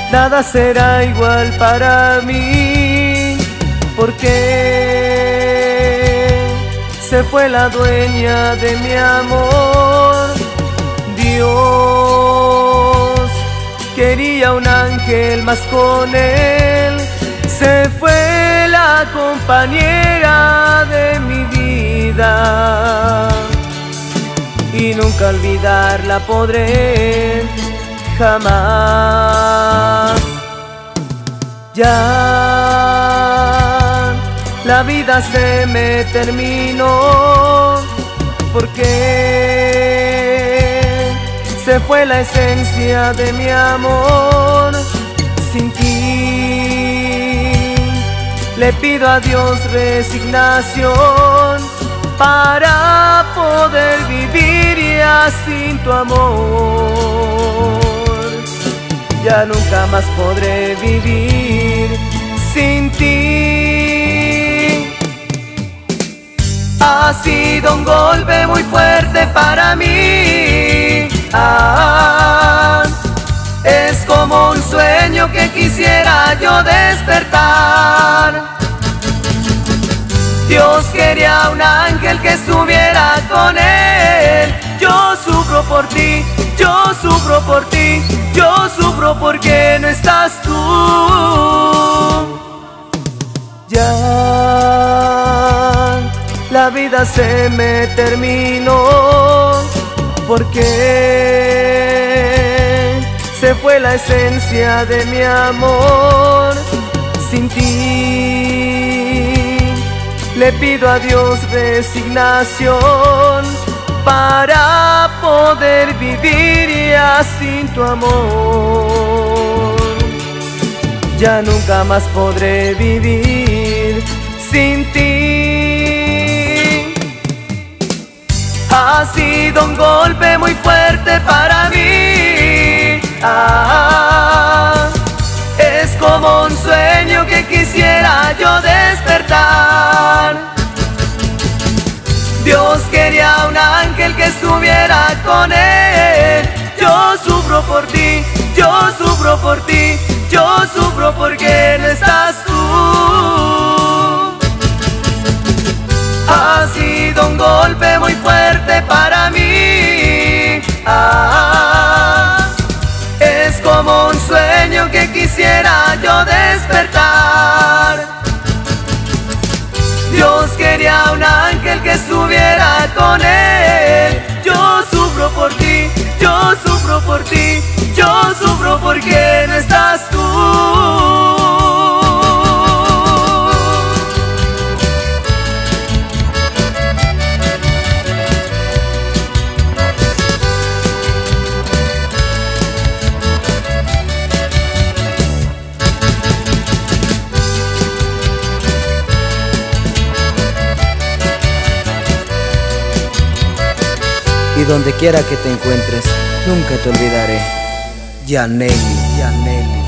nada será igual para mí, porque se fue la dueña de mi amor. Dios quería un ángel, mas con él se fue la compañera de mi vida, y nunca olvidarla podré, jamás. Ya la vida se me terminó, porque se fue la esencia de mi amor. Sin ti le pido a Dios resignación para poder vivir ya sin tu amor. Ya nunca más podré vivir sin ti. Ha sido un golpe muy fuerte para mí. Es como un sueño que quisiera yo despertar. Dios quería un ángel que estuviera con él. Yo sufro por ti, yo sufro por ti, yo sufro porque no estás tú. Ya la vida se me terminó, porque se fue la esencia de mi amor. Sin ti le pido a Dios resignación para poder vivir ya sin tu amor. Ya nunca más podré vivir sin ti. Ha sido un golpe muy fuerte para mí. Es como un sueño que quisiera yo despertar. Dios quería un ángel que estuviera con él. Yo sufro por ti, yo sufro por ti, yo sufro porque no estás tú. Ha sido un golpe muy fuerte para mí. Es como un sueño que quisiera yo despertar. Dios quería un ángel que estuviera con él. Yo sufro por ti, yo sufro por ti, yo sufro porque no estás tú. Y donde quiera que te encuentres, nunca te olvidaré. Yaneli, Yaneli.